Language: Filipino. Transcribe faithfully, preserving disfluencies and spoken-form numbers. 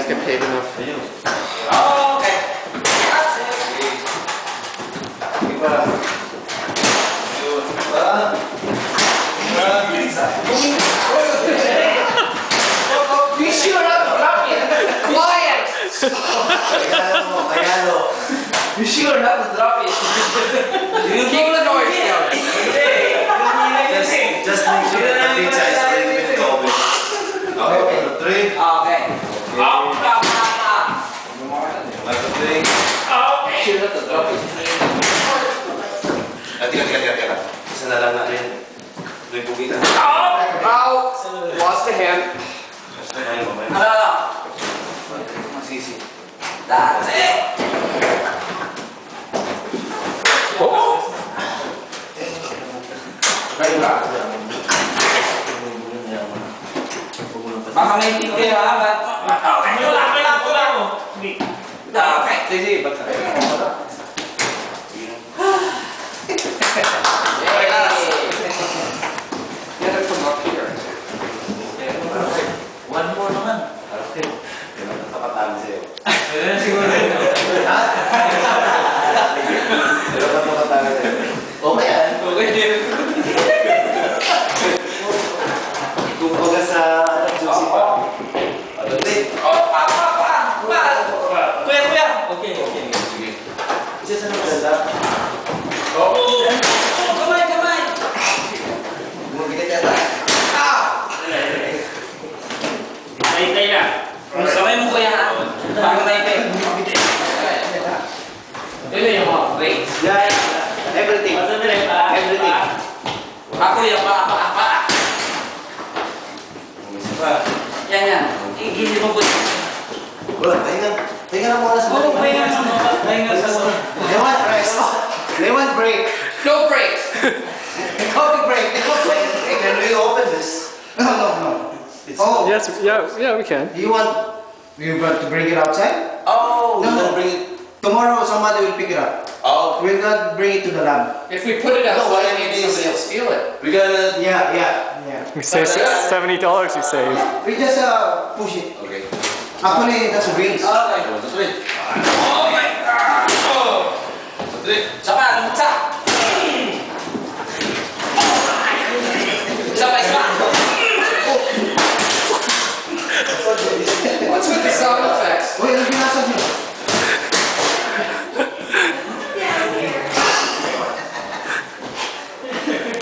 guys get paid enough? Oh, okay. That's it. You sure not to drop it? Quiet! You sure not to drop it? You keep the noise down. Just, just make sure that the pizza is a little bit cold. Okay, three. Okay. Oh, stop, stop, stop. Like the three. Okay. Sure not to drop it. Ah, tira, tira, tira, tira. Isa na lang natin. Ito yung pugi ka. Out! Lost a hand. Ay, mamaya. Ano? Masisi. That's it. Oh! Baka may titi ha, ba't? Okay, wala, wala, wala. Okay. Sige, ba't sa Yay! Get it from up here. One more naman. Okay. Kaya nakapatalo sa'yo. Siguro rin. Ha? Pero nakapatalo sa'yo. Okay yan. Okay din. Kung baga sa juicy pa. Ano din? Oh, pa, pa, pa, pa. Kuya, kuya. Okay, okay. Sige. Isa sa maganda. Oh, kamay, kamay. Bumabigat yata. Ah! Tay-tay na. Kamay mo kuya ha. Baka tay-tay. Ito yung mga breaks. Yeah, yeah. Everything. Everything. Ako yung pa, pa, pa. Isa pa. Yan, yan. Igili mo po. Wala, pahinga. Pahinga na muna sa Oo, pahinga na muna. Pahinga sa muna. They want rest. They want break. No breaks. Coffee break. Coffee break. Can we open this? No, no, no. It's Oh. Yes, yeah, yeah, we can. You want you want to bring it outside? Oh, we're No. gonna bring it. Tomorrow somebody will pick it up. Oh, We'll not bring it to the lab. If we put it No, outside, why maybe don't we somebody will steal it. we're gonna. Yeah, yeah, yeah. We save seventy dollars. We save. We just uh, push it. Okay. Actually, that's wings. Okay. One, two, three. Oh my God. Oh. One, two, three. Saka, lumutsa.